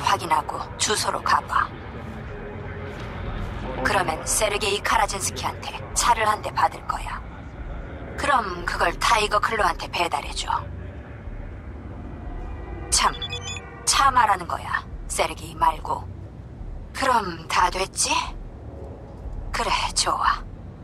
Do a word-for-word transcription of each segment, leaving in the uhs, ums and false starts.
확인하고 주소로 가봐. 그러면 세르게이 카라진스키한테 차를 한 대 받을 거야. 그럼 그걸 타이거 클로한테 배달해줘. 참, 차 말하는 거야. 세르게이 말고. 그럼 다 됐지? 그래, 좋아.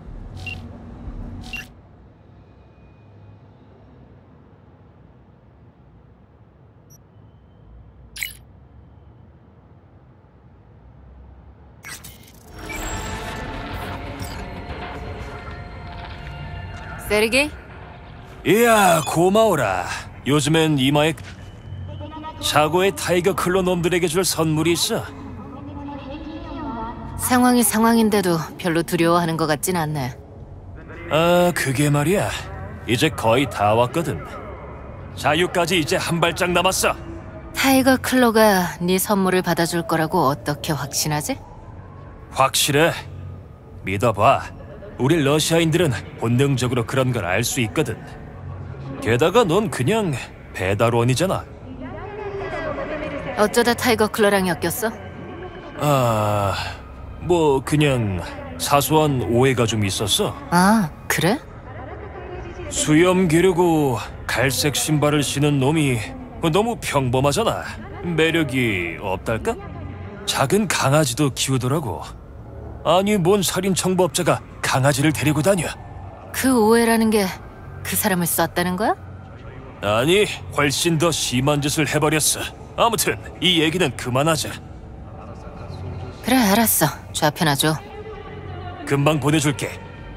세르게이? 이야, 고마워라. 요즘엔 이마에 차고에 타이거 클로 놈들에게 줄 선물이 있어. 상황이 상황인데도 별로 두려워하는 것 같진 않네. 아, 그게 말이야. 이제 거의 다 왔거든. 자유까지 이제 한 발짝 남았어. 타이거 클로가 네 선물을 받아줄 거라고 어떻게 확신하지? 확실해. 믿어봐. 우리 러시아인들은 본능적으로 그런 걸 알 수 있거든. 게다가 넌 그냥 배달원이잖아. 어쩌다 타이거 클로랑 엮였어? 아... 뭐 그냥 사소한 오해가 좀 있었어. 아, 그래? 수염 기르고 갈색 신발을 신은 놈이 너무 평범하잖아. 매력이 없달까? 작은 강아지도 키우더라고. 아니, 뭔 살인 청부업자가 강아지를 데리고 다녀. 그 오해라는 게 그 사람을 쐈다는 거야? 아니, 훨씬 더 심한 짓을 해버렸어. 아무튼 이 얘기는 그만하자. 그래, 알았어. 좌표나 줘. 금방 보내줄게.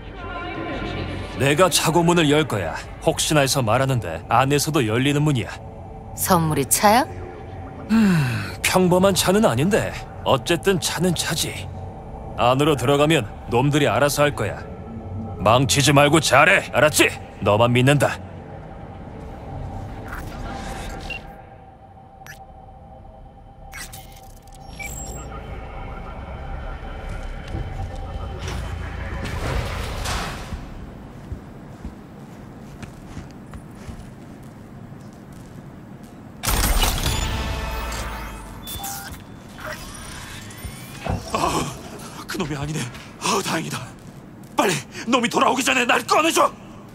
내가 차고 문을 열 거야. 혹시나 해서 말하는데 안에서도 열리는 문이야. 선물이 차야? 음, 평범한 차는 아닌데 어쨌든 차는 차지. 안으로 들어가면 놈들이 알아서 할 거야. 망치지 말고 잘해, 알았지? 너만 믿는다. 그놈이 아니네. 아, 다행이다. 빨리 놈이 돌아오기 전에 날 꺼내줘.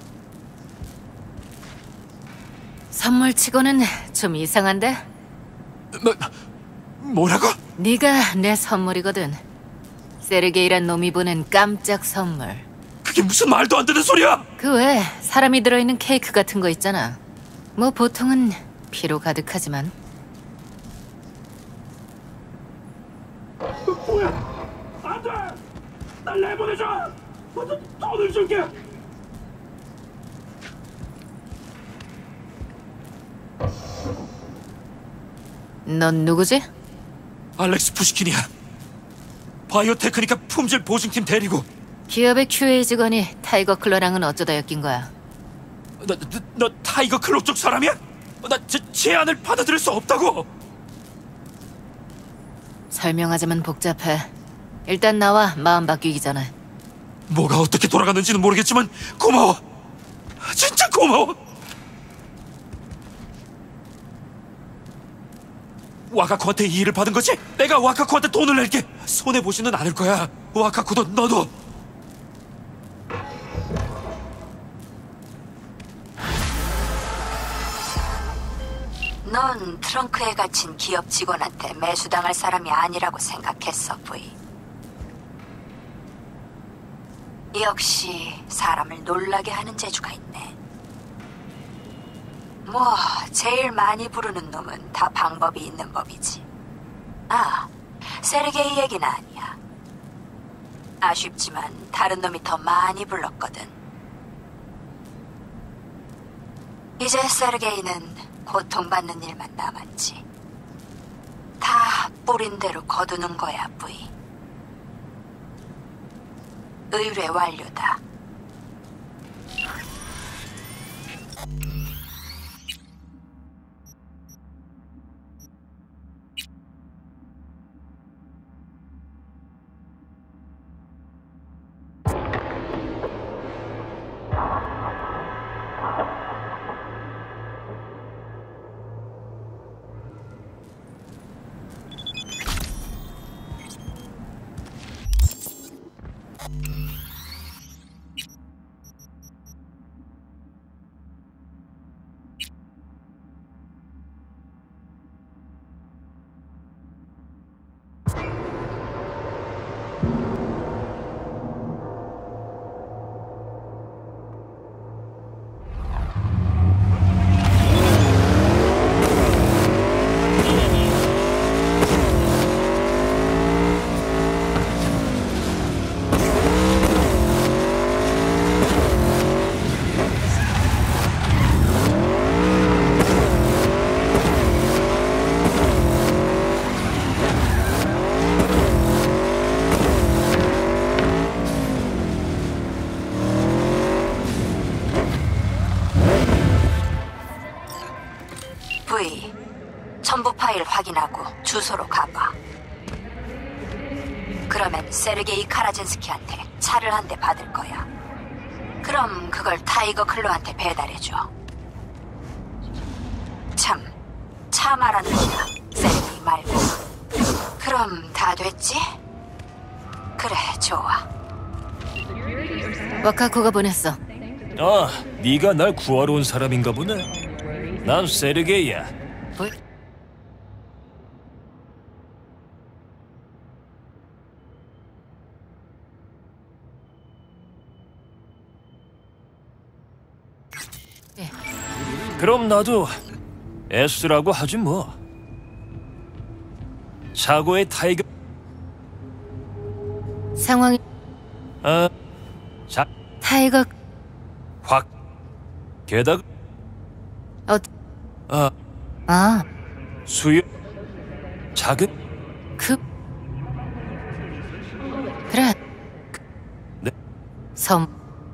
선물 치고는 좀 이상한데? 뭐, 뭐라고? 네가 내 선물이거든. 세르게이란 놈이 보낸 깜짝 선물. 그게 무슨 말도 안 되는 소리야? 그 외에 사람이 들어있는 케이크 같은 거 있잖아. 뭐 보통은 피로 가득하지만. 뭐야? 안 돼! 날 내보내줘! 돈을 줄게! 넌 누구지? 알렉스 푸시킨이야. 바이오테크니카 품질 보증팀 대리고. 기업의 큐에이 직원이 타이거 클로랑은 어쩌다 엮인 거야? 너, 너, 너 타이거 클로 쪽 사람이야? 나 제, 제안을 받아들일 수 없다고! 설명하자면 복잡해. 일단 나와, 마음 바뀌기 전에. 뭐가 어떻게 돌아가는지는 모르겠지만 고마워. 진짜 고마워. 와카코한테 이 일을 받은 거지? 내가 와카코한테 돈을 낼게. 손해보지는 않을 거야. 와카코도 너도. 넌 트렁크에 갇힌 기업 직원한테 매수당할 사람이 아니라고 생각했어, 부이. 역시 사람을 놀라게 하는 재주가 있네. 뭐 제일 많이 부르는 놈은 다 방법이 있는 법이지. 아, 세르게이 얘기는 아니야. 아쉽지만 다른 놈이 더 많이 불렀거든. 이제 세르게이는 고통받는 일만 남았지. 다 뿌린 대로 거두는 거야, 부이. 의뢰 완료다. 파일 확인하고 주소로 가봐. 그러면 세르게이 카라진스키한테 차를 한 대 받을 거야. 그럼 그걸 타이거 클로한테 배달해줘. 참, 차 말하는 거야. 세르게이 말고. 그럼 다 됐지? 그래, 좋아. 와카코가 보냈어. 아, 네가 날 구하러 온 사람인가 보네. 난 세르게이야. 뭐? 그럼 나도 S라고 하지 뭐. 차고의 타이거. 상황이 아, 자, 타이거 확. 게다가 어, 아, 아, 수요 작은. 그 그래. 네. 섬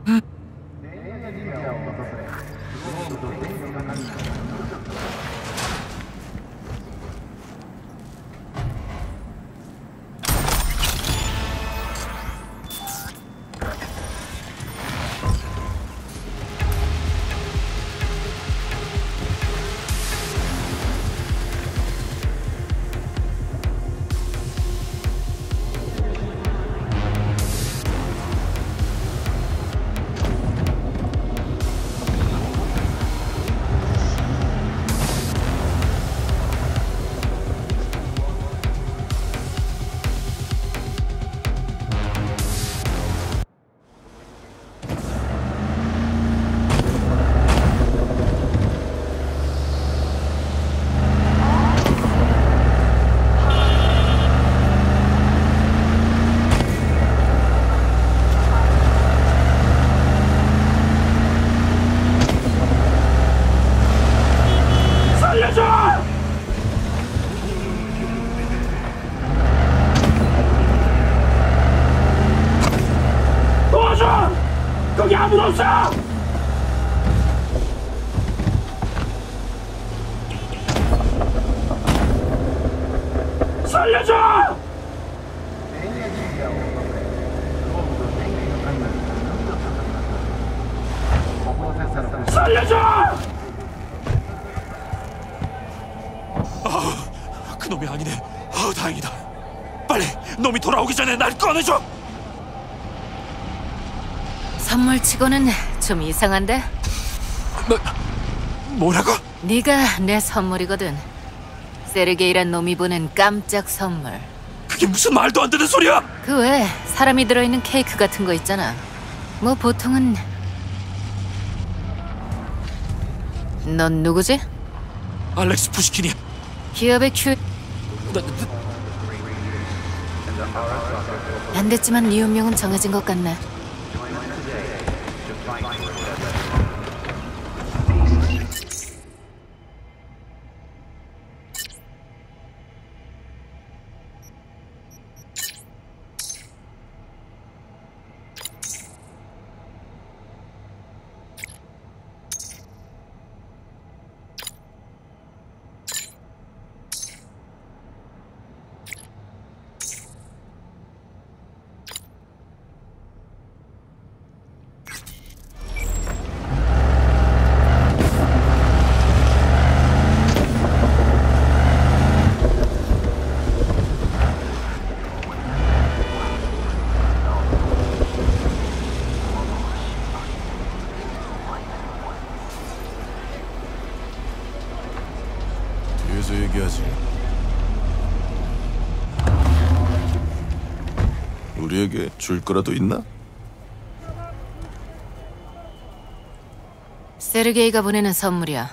거기 아무도 없어! 살려줘! 살려줘! 아, 그놈이 아니네. 아, 다행이다. 빨리 놈이 돌아오기 전에 날 꺼내줘. 선물치고는 좀 이상한데? 뭐, 뭐라고? 네가 내 선물이거든. 세르게이란 놈이 보낸 깜짝 선물. 그게 무슨 말도 안 되는 소리야? 그 외에 사람이 들어있는 케이크 같은 거 있잖아. 뭐 보통은... 넌 누구지? 알렉스 푸시킨이야. 기업의 큐... 나, 나, 안 됐지만 네 운명은 정해진 것 같네. 뒤에서 얘기하지. 우리에게 줄 거라도 있나? 세르게이가 보내는 선물이야.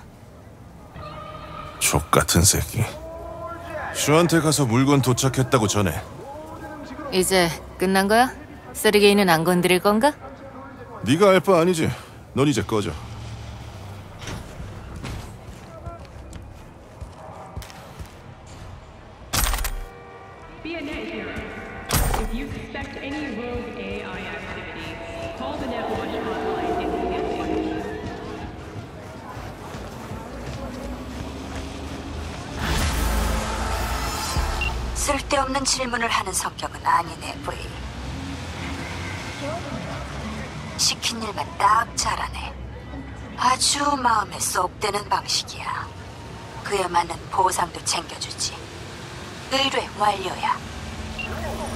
족 같은 새끼. 슈한테 가서 물건 도착했다고 전해. 이제 끝난 거야? 세르게이는 안 건드릴 건가? 네가 알 바 아니지. 넌 이제 꺼져. Be a net hero. If you suspect any rogue A I activity, call the Netwatch hotline immediately. 쓸데없는 질문을 하는 성격은 아니네, 브이. 시킨 일만 딱 잘하네. 아주 마음에 쏙 드는 방식이야. 그에 맞는 보상도 챙겨주지. 의뢰 완료야.